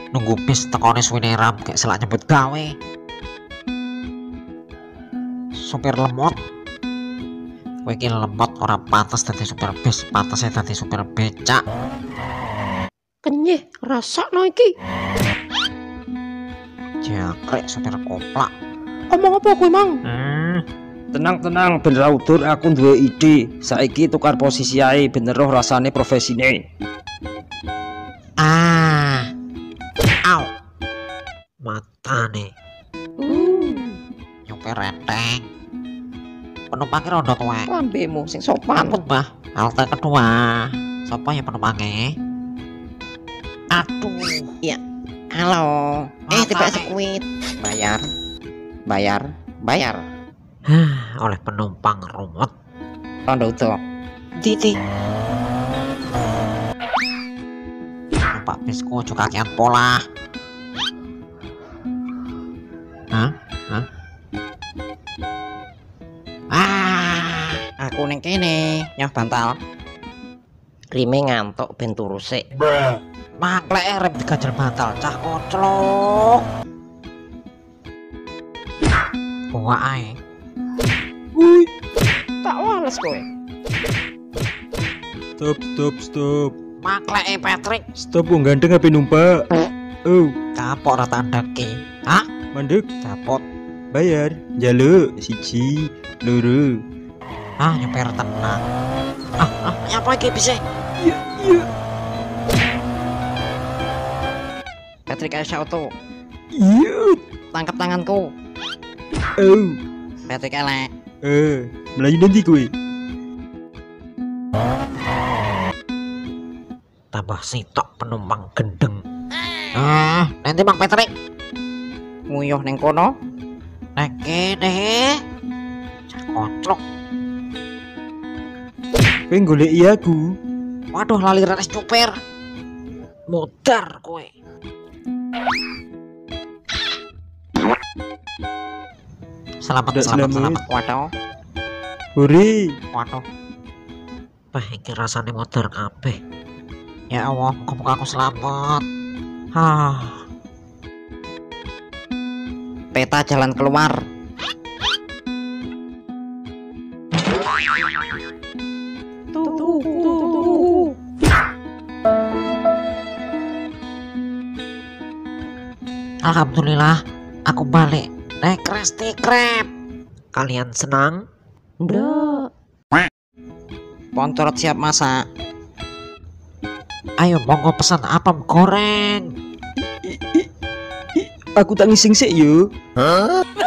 Nunggu bis tekone suwene ram kayak selak nyebut gawe. Supir lemot. Kowe iki lemot ora pantes dadi supir bis, pantese dadi supir becak. Kenyih rasakno iki. Jangkrik supir koplak. Omong apa kowe, Mang? Tenang, bener audur, aku duwe ide. Saiki tukar posisi ae, bener roh rasane profesine. Au. Matane. Nyopir enteng. Penumpangnya rondo tuwek. Lambemu sing sopan. Ampun, Mbah. Halte kedua. Sapa ya penumpangnya? Aduh. Ya. Halo. Tiba sekuit. Bayar. Oleh penumpang rumot. Rondo utuh. Titi. Numpak bisku juga kakian pola. Hah? Aku ning kene, nyoh bantal. Rime ngantuk ben turu sik. Maklek rem digajel bantal cah koclok. Bawa ae. Wuih, Tak wales kowe. stop. Maklek Patrick. Stop wong ganteng ape numpak. Oh, Kapok rata andaki. Hah? mandek, Kapot. bayar, jaluk, siji, loro. Nyopir tenang. Apa iki bisa? Iya. Patrick Aisha auto. Iya. Tangkap tanganku. Oh, Patrick elek. melayu nanti kowe. Tambah sitok penumpang gendeng. Nanti Bang Patrick. Nguyuh ning kono. Nek kene. Cah koclok. Kowe goleki aku. Waduh, lali renes nyopir. Muter kowe. Selamat. Waduh. Hore. Waduh. Iki rasane muter kabeh. Ya Allah, muga-muga aku selamat. Peta jalan keluar. Tuh. Alhamdulillah, aku balik naik Krusty Krab. Kalian senang? Ndak. Poncorot siap masak. Ayo monggo pesan apem goreng. Aku tak ngising sik yo.